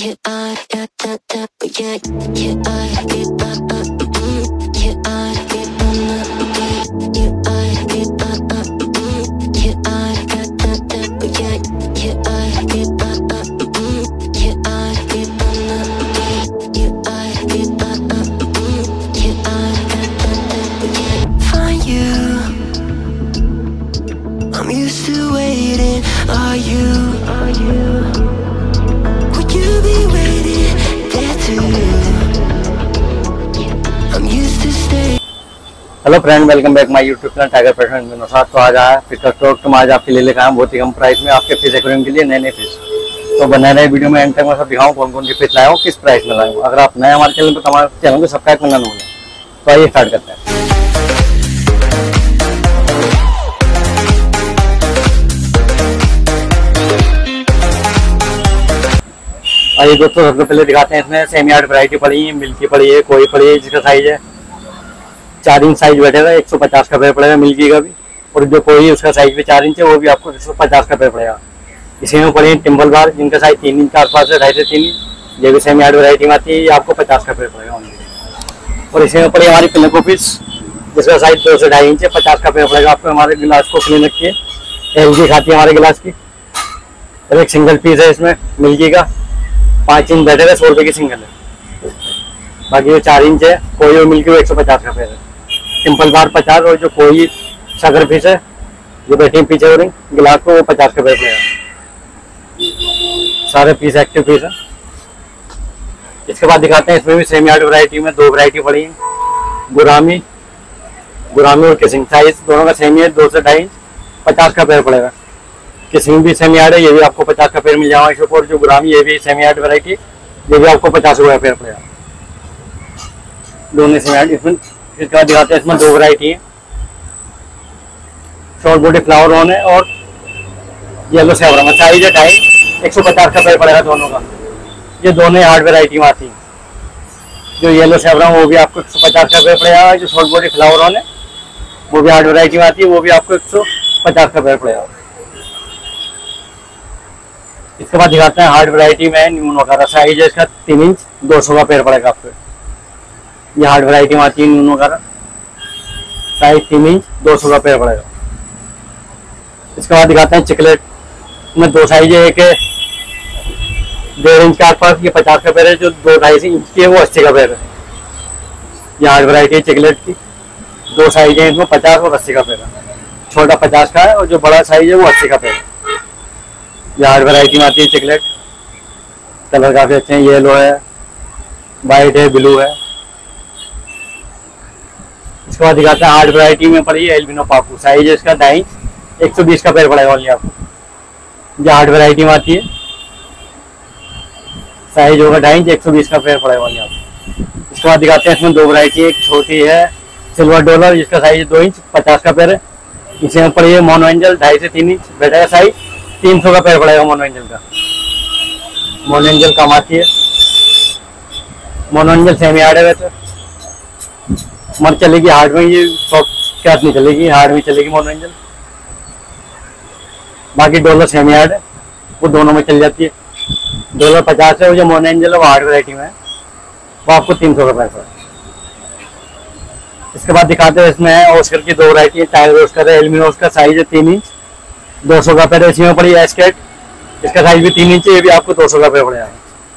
I'm used to waiting. Are you? Would you be waiting there too? I'm used to stay. Hello friend, welcome back my YouTube channel tiger passion में नौशाद। तो आज आया fish का stock. तो आज आपके लिए लेकर आया बहुत ही कम प्राइस में आपके फिश एक्वेरियम के लिए नए फिश। तो बना रहे वीडियो में एंड तक मैं सब दिखाऊँ कौन कौन सी फिश लाया हूँ, किस प्राइस में लाया हूँ। अगर आप नए हमारे चैनल पर तो हमारे चैनल को सब्सक्राइब करना ना भूलें। तो आइए स्टार्ट करते हैं। आइए दोस्तों, सबसे पहले दिखाते हैं। इसमें सेमी आर्ट वैरायटी पड़ी है, मिल्की पड़ी है, कोई पड़ी है जिसका साइज है 4 इंच साइज बैठेगा। 150 का पेड़ पड़ेगा मिल्की का भी। और जो कोई उसका साइज भी 4 इंच है वो भी आपको 150 का पेड़ पड़ेगा। इसी में पड़ी है टिम्बल बार जिनका साइज 3 इंच के आसपास है, 2.5 से 3 इंच। ये भी सेमी आर्ट वैरायटी में आती है, ये आपको 50 का पेड़ पड़ेगा। और इसी में पड़ी हमारी पिनको फिश जिसका साइज 2 से 2.5 इंच है, 50 का पेड़ पड़ेगा आपको। हमारे गिलास को क्लीन रखी है, LG खाती है हमारे गिलास की। और एक सिंगल पीस है इसमें मिल्की का, 5 इंच बैठेगा, 100 रुपये की सिंगल है। बाकी जो 4 इंच है कोई और मिल्की वो 150 का पेड़ है। सिंपल बार 50। और जो कोई सागर फिश है जो बैठी पीछे हो रही गिलास को, वो 50 का पेड़ पड़ेगा। सारे पीस एक्टिव पीस है। इसके बाद दिखाते हैं, इसमें भी सेमी आर्ट वैरायटी में 2 वैरायटी पड़ी है, गुरामी और किसिंग। साइज दोनों का सेमी है, 2 से 2.5 इंच, 50 का पेड़ पड़ेगा। किसिंग भी सेमी आर्ट है, ये भी आपको 50 का पेड़ मिल जाएगा इसके ऊपर। जो गुरामी ये भी सेमी आर्ट वैरायटी, ये भी आपको 50 रुपये का पेड़ पड़ेगा। दोनों सेमी आर्ट। इसमें इसके बाद दिखाते हैं, इसमें 2 वैरायटी है, शॉर्ट बॉडी फ्लावर ऑन है और येलो सेवरम। साइज है 2.5, 150 का पेड़ पड़ेगा दोनों का। ये दोनों हार्ड वैरायटी में आती है। जो येलो सेवरम वो भी आपको 150 का पेड़ पड़ेगा। जो शॉर्ट बॉडी फ्लावर ऑन है वो भी हार्ड वैरायटी में आती है, वो भी आपको 150 का पेड़ पड़ेगा। इसके बाद दिखाते हैं हार्ड वैरायटी में न्यून वगैरह। साइज है इसका 3 इंच, 200 का पेड़ पड़ेगा आपको। ये हार्ड वैरायटी में आती है न्यून वगैरह। साइज 3 इंच, 200 का पेड़ पड़ेगा। इसके बाद दिखाते हैं चिकलेट में 2 साइज है, एक 1.5 इंच के आसपास, ये 50 का पेड़ है। जो 2-2.5 इंच की है वो 80 का पेड़ है। ये हार्ड वैरायटी है चिकलेट की। 2 साइज है इसमें, 50 और 80 का पेड़ है। छोटा 50 का है और जो बड़ा साइज है वो 80 का पेड़ है। ये हार्ड वैरायटी में आती है चिकलेट। कलर काफी अच्छे हैं, येलो है, वाइट है, ब्लू है। इसके बाद दिखाते हैं हार्ड वैरायटी में पड़ी है एल्बिनो पापू। साइज है इसका 2.5 इंच, 120 का पेड़ पड़ेगा ओनली आपको। ये हार्ड वैरायटी में आती है, साइज होगा 2.5 इंच, 120 का पेड़ पड़ेगा ओनली आपको। इसके बाद दिखाते हैं, इसमें 2 वैरायटी है। एक छोटी है सिल्वर डॉलर जिसका साइज 2 इंच, 50 का पेड़ है। इसी में पड़ी है मोनो एंजल, 2.5 से 3 इंच बैठेगा। साइज 300 का पेड़ पड़ेगा मोनो एंजल का। मोनो एंजल कम आती है। मोनो एंजल सेमी हार्ड है वैसे, मर चलेगी हार्ड में, ये सॉफ्ट कैट नहीं चलेगी, हार्ड में चलेगी मोनो एंजल। बाकी डॉलर सेमी हार्ड है, वो दोनों में चल जाती है। डॉलर 50 है, वो जो मोनो एंजल है वो हार्ड वैरायटी में है, वो आपको 300 का पैसा है। इसके बाद दिखाते हैं, इसमें ऑस्कर की 2 वैरायटी है। टाइगर ऑस्कर है, एल्बिनो ऑस्कर। साइज है 3 इंच, 200 का पेड़ है। इसी में पड़ी एस्केट, इसका साइज भी 3 इंच है, ये भी आपको 200 का पेड़ पड़ेगा।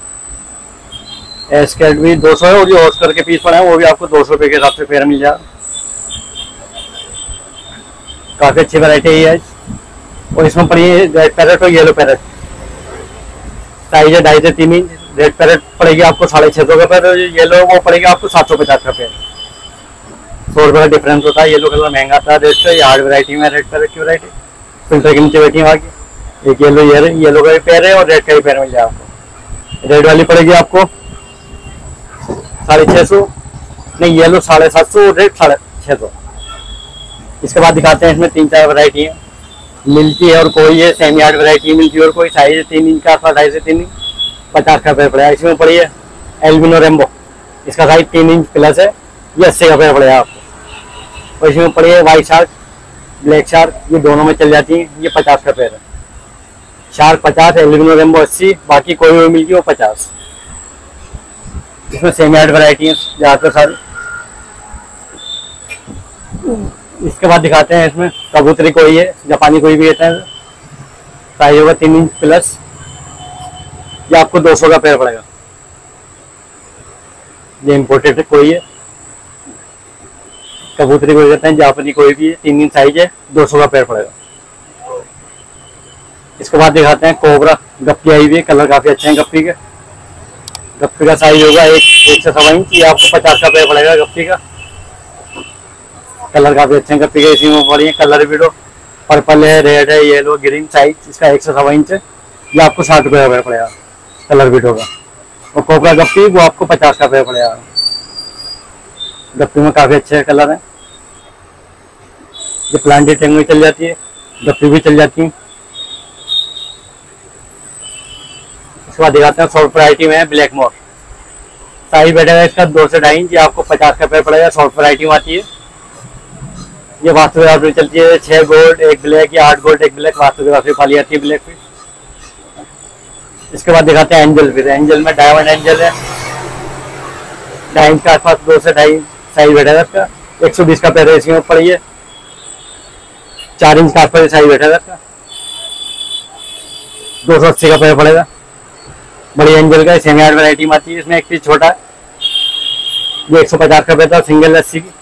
एस्केट भी 200 है और जो ऑस्कर के पीस पड़े हैं वो भी आपको 200 रुपये के हिसाब से पेड़ मिल जाएगा। काफी अच्छी वैरायटी है। और इसमें पड़ी है रेड पैरेट और येलो पैरेट। साइज है 2.5 से 3 इंच। रेड पैरेट पड़ेगी आपको 650 का पेड़, येलो वो पड़ेगी आपको 750 का पेड़। 100 रुपये का डिफरेंस होता है। येलो कलर महंगा था रेड से। ये हार्ड वैरायटी में रेड पैरेट की वैरायटी फिल्टर के नीचे बैठी है वहाँ की। एक येलो का भी पेड़ है और रेड का भी पेड़ मिल जाएगा आपको। रेड वाली पड़ेगी आपको 650, नहीं येलो 750 और रेड 650। इसके बाद दिखाते हैं, इसमें 3-4 वैरायटी है। मिल्की है और कोई है सेमी हार्ड वैरायटी मिल्की और कोई। साइज है 3 इंच का आसपास, 2.5 से 3 इंच, 50 का पेड़ पड़ेगा। इसमें पड़ी है एल्बिनो रेम्बो, इसका साइज 3 इंच प्लस है, ये 80 का पेड़ पड़ेगा आपको। और इसमें पड़ी है व्हाइट शार्क, ब्लैक शार्क, ये दोनों में चल जाती है, ये 50 का पेड़ है। शार्क 50, एल्बिनो रेम्बो 80, बाकी कोई भी मिल्की वो 50। इसमें सेमी आर्ट वैरायटी है ज़्यादातर सारी। इसके बाद दिखाते हैं इसमें कबूतरी कोई है, जापानी कोई भी कहते हैं। साइज होगा 3 इंच प्लस। ये आपको 200 का पेयर पड़ेगा। ये इम्पोर्टेड कोई है, कबूतरी कोई कहते हैं, जापानी कोई भी है, 3 इंच साइज है, 200 का पेयर पड़ेगा। इसके बाद दिखाते हैं कोबरा गप्पी आई हुई है, कलर काफी अच्छे हैं गप्पी के। गप्पी का साइज होगा 1 से 1.25 इंच। ये आपको 50 का पेयर पड़ेगा गप्पी का। कलर काफी अच्छे हैं गप्पी के, इसी में पड़ी है कलर वीडो, पर्पल है, रेड है, येलो, ग्रीन। साइज इसका 1 से 1.25 इंच है। ये आपको 60 रुपये का पेयर पड़ेगा कलर वीडो का। और कोबरा गप्पी वो आपको 50 का पेयर पड़ेगा। गप्पी में काफी अच्छे कलर हैं। ये प्लांटेड टैंग में चल जाती है, गप्पी भी चल जाती है। इसके बाद दिखाते हैं शॉर्ट वैरायटी में है ब्लैक मोर। साइज बैठेगा इसका 2 से 2.5 इंच। ये आपको 50 का पेयर पड़ेगा। शॉर्ट वैरायटी में आती है। ये वास्तुग्राफी चलती है, 6 गोल्ड 1 ब्लैक या 8 गोल्ड 1 ब्लैक वास्तुग्राफी वाली आती है ब्लैक भी। इसके बाद दिखाते हैं एंजल। फिर एंजल में डायमंड एंजल है, 2.5 इंच के आसपास, 2 से 2.5 साइज बैठेगा इसका। 120 का पेयर इसमें पड़ी है। 4 इंच के आसपास साइज बैठेगा इसका। 280 का पेयर पड़ेगा। बड़ी एंजल का सेमी आर्ट वैरायटी में आती है। इसमें एक पीस छोटा है, ये 150 का पेयर था, सिंगल लस्सी की।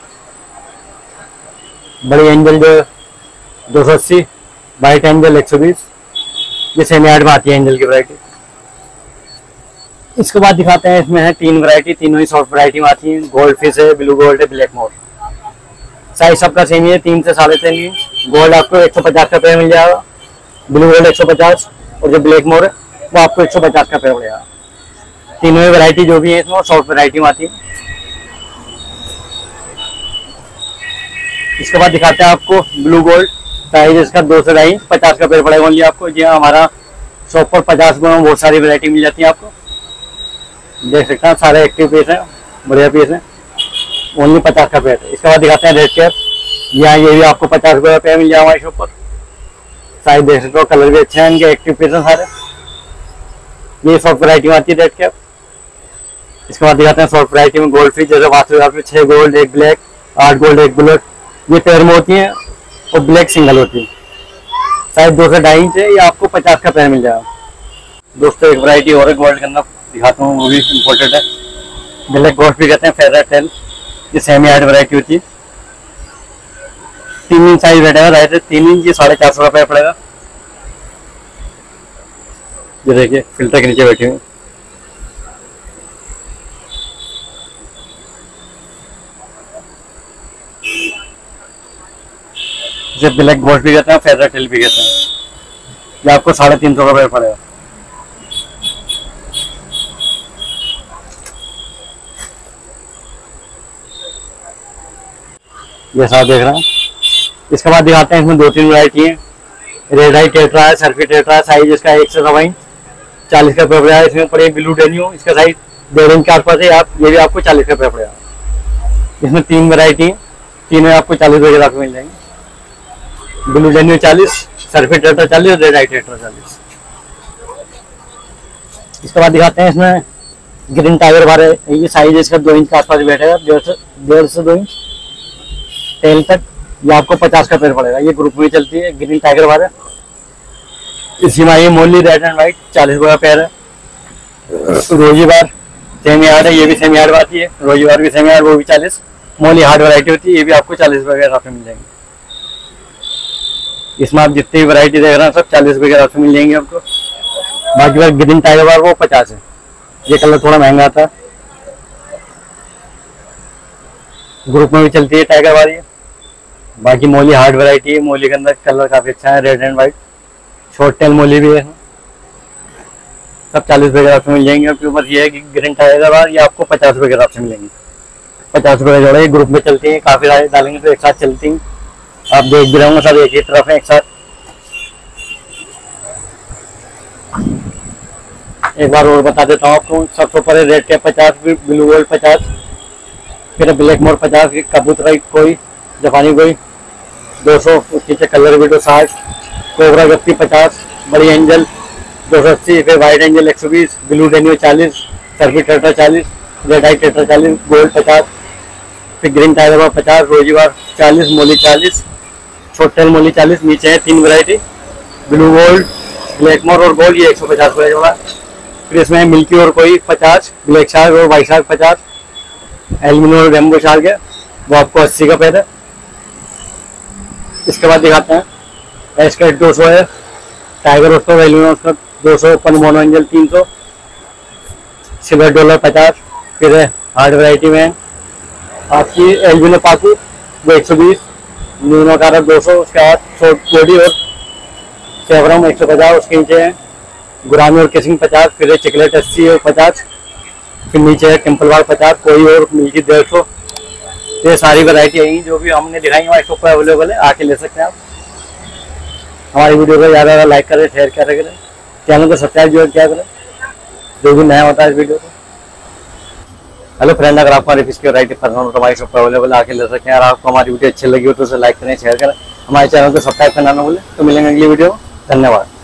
बड़ी एंजल जो 280, वाइट एंजल 120। ये सेमी आर्ट में आती है एंजल की वैरायटी। इसके बाद दिखाते हैं, इसमें है 3 वैरायटी, तीनों ही शॉर्ट वैरायटी में आती है। गोल्ड फिश है, ब्लू गोल्ड है, ब्लैक मोर। साइज सबका सेम ही है, 3 से 3.5 इंच। गोल्ड आपको 150 का पेयर मिल जाएगा, ब्लू गोल्ड 150, और जो ब्लैक मोर है वो आपको 150 का पेयर पड़ेगा। तीनों ही वैरायटी जो भी है इसमें शॉर्ट वैरायटी में आती है। इसके बाद दिखाते हैं आपको ब्लू गोल्ड। साइज इसका 2 से 2.5 इंच, 50 का पेयर पड़ेगा ओनली आपको। जी हमारा शॉप पर 50 में बहुत सारी वैरायटी मिल जाती है आपको। देख सकते हैं सारे एक्टिव पीस हैं, बढ़िया पीस हैं, ओनली 50 का पेयर। इसके बाद दिखाते हैं रेड कैप। यहाँ ये भी आपको 50 रुपये का पेयर मिल जाएगा हमारे शॉप पर। साइज देख सकते हो, कलर भी अच्छे हैं इनके, एक्टिव पीस हैं सारे। ये शॉर्ट वैरायटी में आती है रेड कैप। इसके बाद दिखाते हैं शॉर्ट वैरायटी में गोल्ड फिश, जैसे वास्तु 6 गोल्ड 1 ब्लैक, 8 गोल्ड 1 ब्लैक। ये पेयर में होती है और ब्लैक सिंगल होती है। साइज 2 से 2.5 इंच है। ये आपको 50 का पेयर मिल जाएगा। दोस्तों एक वैरायटी और है गोल्ड के अंदर, दिखाता हूँ, वो भी इम्पोर्टेंट है। ब्लैक गोल्ड भी कहते हैं, फेदर टेल। ये सेमी आर्ट वैरायटी होती है। 3 इंच साइज बैठेगा, राइट है 3 इंच। ये 450 का पेयर पड़ेगा। ये देखिए फिल्टर के नीचे बैठी हुई। इसे ब्लैक गोल्ड भी कहते हैं, फेदर टेल भी कहते हैं। ये आपको 350 का पेयर पड़ेगा। ये साथ देख रहे हैं। इसके बाद दिखाते हैं, इसमें 2-3 वैरायटी है। रेड आई टेट्रा है, सर्फी टेट्रा है। साइज इसका 1 से 1.25 इंच, 40 का पेयर पड़ेगा। इसमें पड़ेगा ब्लू डेनियो, इसका साइज 1.5 इंच के आसपास है। ये भी आपको 40 का पेयर पड़ेगा। इसमें 3 वैरायटी है, तीनों आपको 40 रुपये के दाम मिल जाएंगे। ब्लू डेनियो 40, सर्फी टेट्रा 40 और रेड आई टेट्रा 40। इसके बाद दिखाते हैं, इसमें ग्रीन टाइगर बार है। ये साइज इसका 2 इंच के आसपास बैठेगा, 1.5 से 2 इंच टेल तक। ये आपको 50 का पेयर पड़ेगा। ये ग्रुप में चलती है, ग्रीन टाइगर बार है। इसी में ये मोली रेड एंड व्हाइट 40 रुपये का पेयर है। रोजी बार सेमी आर्ट है, ये भी सेमी आर्ट आती है। रोजी बार भी सेमी आर्ट, वो भी 40। मोली हार्ड वैरायटी होती है, ये भी आपको 40 रुपये के हिसाब से मिल जाएंगे। इसमें आप जितनी भी वैरायटी देख रहे हैं सब 40 रुपये के हिसाब से मिल जाएंगे आपको। बाकी बार ग्रीन टाइगर बार वो 50 है। ये कलर थोड़ा महंगा आता है, ग्रुप में भी चलती है टाइगर बार ये। बाकी मोली हार्ड वैरायटी है, मोली के अंदर कलर काफी अच्छा है, red and white. Short tail molly भी है, सब 40 रुपये के हिसाब से मिल जाएंगे। आपके ऊपर ये है कि ग्रीन टाइगर बार ये आपको 50 रुपये के हिसाब से मिलेंगे। 50 रुपये का जोड़ा, ये ग्रुप में चलती है, काफी सारे डालेंगे तो एक साथ चलती हैं। आप देख भी रहे होंगे सब एक ही तरफ है एक साथ। एक बार और बता देता हूँ आपको, सबसे ऊपर है रेड कैप 50, ब्लू गोल्ड 50, फिर ब्लैक मोर 50, कबूतर कोई, जापानी कोई, 200, उसके नीचे कलर वीडो 60, कोबरा गप्पी 50, बड़ी एंजल 280, फिर white angel 120, blue danio 40, serpae tetra 40, red eye tetra 40, gold 50, फिर ग्रीन टाइगर 50, रोजी बार 40, मोली 40, छोटेल मोली 40। नीचे है 3 variety, blue gold, black moor और गोल्ड, ये 150 रुपये जोड़ा। फिर इसमें मिल्की और कोई 50, ब्लैक शार्क और वाइट शार्क 50, एल्यूमिनियम और रेम्बो शार्क है, वो आपको 80 का पैर है। इसके बाद दिखाते हैं एस्केट 200 है, टाइगर उसका एल्यूमिनियम उसका 200, open mono angel 300, silver dollar 50। फिर हार्ड वैरायटी में आपकी एल्यूमिनियम पाकू वो 120, न्यूनो कारक 200, उसके बाद शॉर्ट बॉडी और सेवरम 150, उसके नीचे है गुरामी और केसिंग 50, फिर चिकलेट 80 और 50, फिर नीचे है टेम्पल वाल 50, कोई और मिल्की 150। तो ये सारी वैरायटी आई जो भी हमने दिखाई हमारे शॉप पर अवेलेबल है, आके ले सकते हैं आप। हमारी वीडियो को ज़्यादा लाइक करें, शेयर करें, चैनल को सब्सक्राइब जो क्या करें, जो भी नया होता है इस वीडियो को। हेलो फ्रेंड, अगर आपको हमारी फिश की वैरायटी पसंद हो तो हमारी शॉप पर अवेलेबल आके ले सकते हैं। और आपको हमारी वीडियो अच्छी लगी हो तो उसे लाइक करें, शेयर करें, हमारे चैनल को सब्सक्राइब करना ना भूलें। तो मिलेंगे अगली वीडियो में, धन्यवाद।